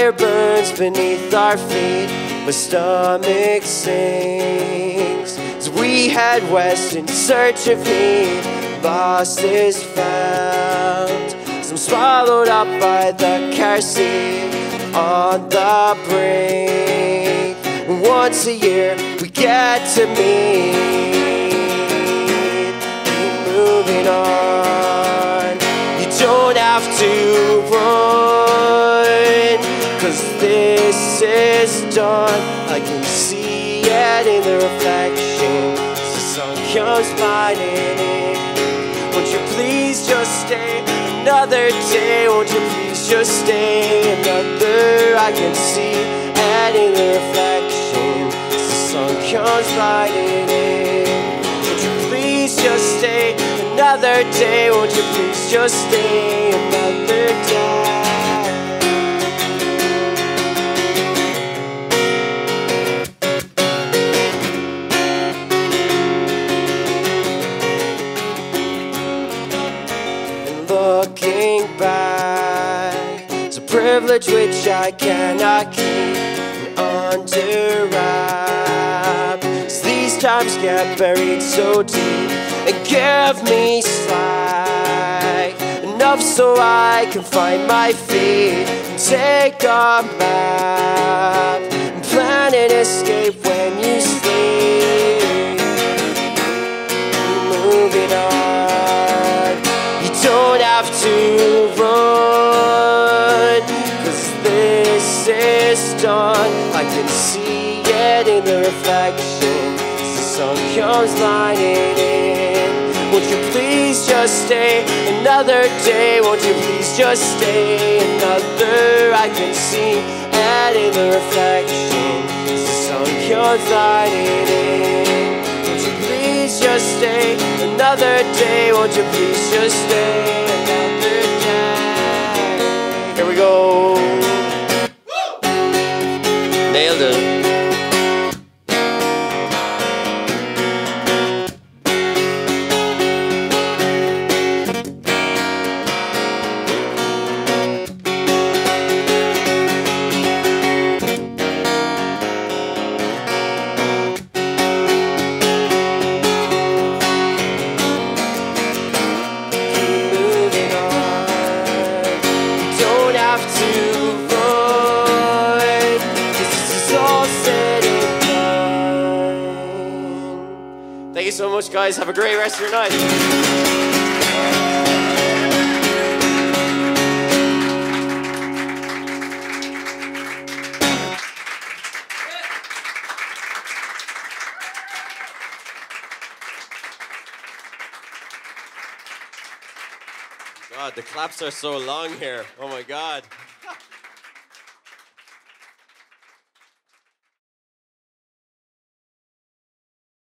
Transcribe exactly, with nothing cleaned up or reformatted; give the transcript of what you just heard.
fire burns beneath our feet, my stomach sinks as we head west in search of heat. Lost is found as I'm swallowed up by the kerosene on the brink. Once a year we get to meet. Keep moving on. You don't have to run, 'cause this is done. I can see it in the reflection as the sun comes blinding in. Won't you please just stay another day? Won't you please just stay another? I can see it in the reflection as the sun comes blinding in. Won't you please just stay another day? Won't you please just stay another day? Looking back, it's a privilege which I cannot keep under wraps. These times get buried so deep and give me slack, enough so I can find my feet and take a map and plan an escape when you sleep. Moving on. Don't have to run, 'cause this is done. I can see it in the reflection as the sun comes lighting in. Won't you please just stay another day? Won't you please just stay another? I can see it in the reflection as the sun comes lighting in. Won't you please just stay another day? Won't you please just stay another day? Here we go. Woo! Nailed it. Thank you so much, guys. Have a great rest of your night. God, the claps are so long here. Oh my God.